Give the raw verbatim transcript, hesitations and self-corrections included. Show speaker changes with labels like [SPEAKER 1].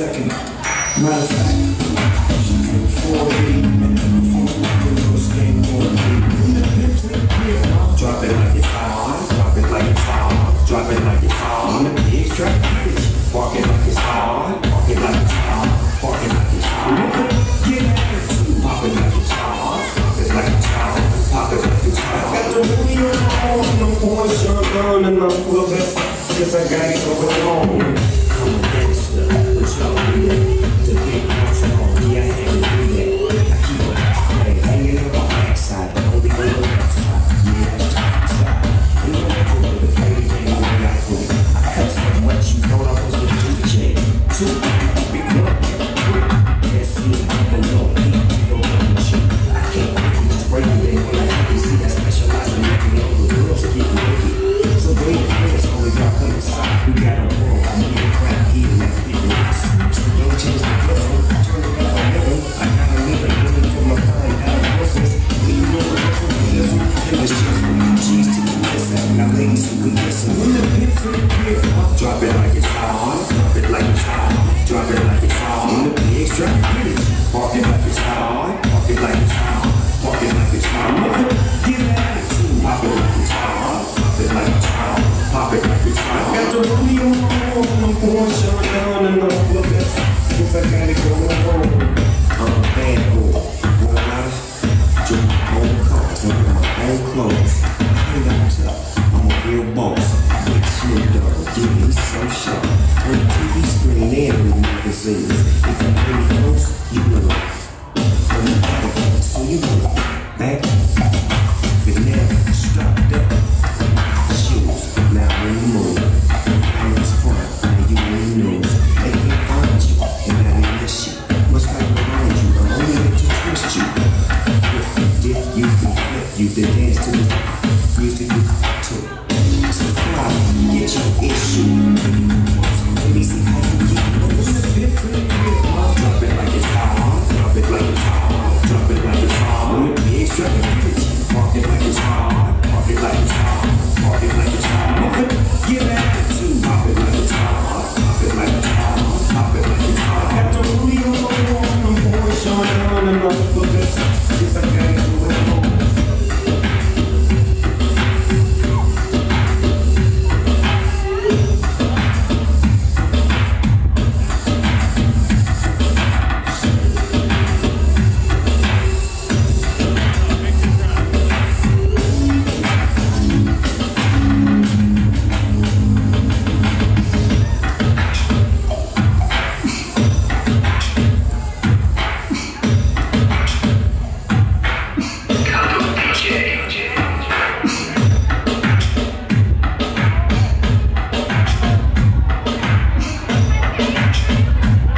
[SPEAKER 1] second. Matter of fact, she took forty, and then before we can go skateboard, drop it like it's hot, drop it like it's hot, drop it like it's hot. On the big track, park it like it's hot, park it like it's hot, park it like it's hot. Get attitude, pop it like it's hot, pop it like it's hot, pop it like it's hot. Got the movie on my own, I'm pouring shirt on and I'm full of best, cause I got it going on. I'm a gangster, but y'all do that. The big monster on me, I had to do that. I keep it hey, hanging up on the backside, but only on the left side. Yeah, that's the top side. You don't have to know the pretty thing when I quit. I cut so much you thought I was a D J. Two, big one, yeah, see, I'm below me, go on the G. I can't wait to just break it in when I have to see that specialized in making all the girls get naked. So bring your friends, only y'all come inside. We got a world, I need a crowd here, let's get this. So don't change the flow, turn it up a little. I gotta leave it good for my fine out process. When you know what that's what it is, it was just from the G's to the S out. Now ladies who can listen, when the pit to the pit, drop it like it's hot, drop it like it's hot, drop it like it's hot. In the big strap, park it like it's hot, park it like it's hot, park it like it's hot. Get an attitude, pop it like it's hot, pop it like it's hot, pop it like it's hot. Got the money on my own, I'm pouring shirt down and I'm full of best, cause I got it going on. I'm a bad boy, going out of drink my own cars, I'm in my own clothes. I ain't got tough, I'm a real boss. Big Snoop Dogg, give me some shot. On the T V screen and in magazines. If I pay